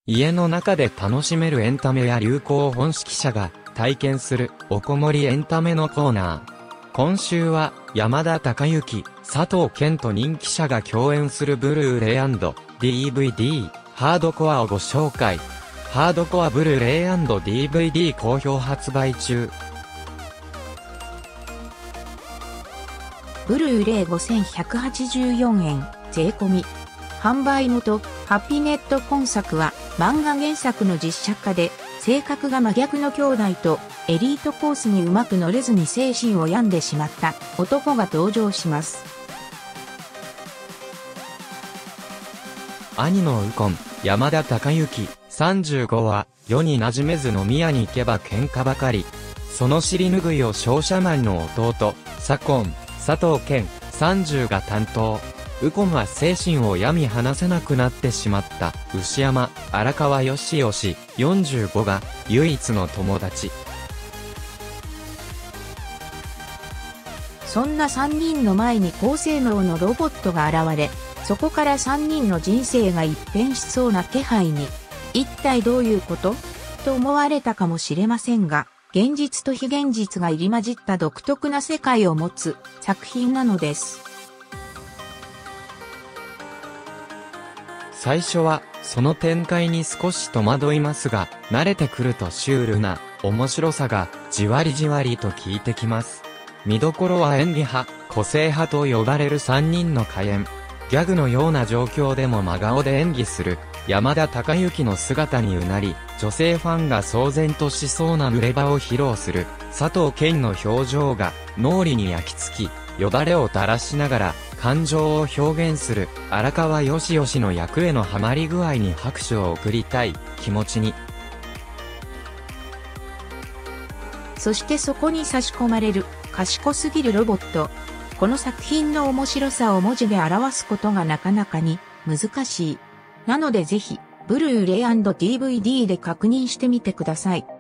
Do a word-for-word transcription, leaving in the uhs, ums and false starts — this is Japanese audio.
家の中で楽しめるエンタメや流行を本識者が体験するおこもりエンタメのコーナー。今週は山田孝之、佐藤健と人気者が共演するブルーレイ&ディーブイディー、ハードコアをご紹介。ハードコアブルーレイ&ディーブイディー好評発売中。 ブルーレイごせんひゃくはちじゅうよんえん、税込み。販売元、ハッピネット今作は、漫画原作の実写化で、性格が真逆の兄弟と、エリートコースにうまく乗れずに精神を病んでしまった男が登場します。 兄の右近、山田孝之、さんじゅうごは、世に馴染めず飲み屋に行けば喧嘩ばかり。その尻拭いを商社マンの弟、左近、佐藤健、さんじゅうが担当。右近は精神を病み話せなくなってしまった牛山、荒川よしよし、よんじゅうごが唯一の友達。 そんなさんにんの前に高性能のロボットが現れ、そこからさんにんの人生が一変しそうな気配に。一体どういうことと思われたかもしれませんが、現実と非現実が入り混じった独特な世界を持つ作品なのです。 最初は、その展開に少し戸惑いますが、慣れてくるとシュールな面白さがじわりじわりと効いてきます。見どころは演技派、個性派と呼ばれるさんにんの怪演。ギャグのような状況でも真顔で演技する山田孝之の姿にうなり、女性ファンが騒然としそうな濡れ場を披露する佐藤健の表情が脳裏に焼き付き、よだれを垂らしながら感情を表現する荒川よしよしの役へのハマり具合に拍手を送りたい気持ちに。 そしてそこに差し込まれる賢すぎるロボット。この作品の面白さを文字で表すことがなかなかに難しい。なのでぜひ、ブルーレイ&ディーブイディー で確認してみてください。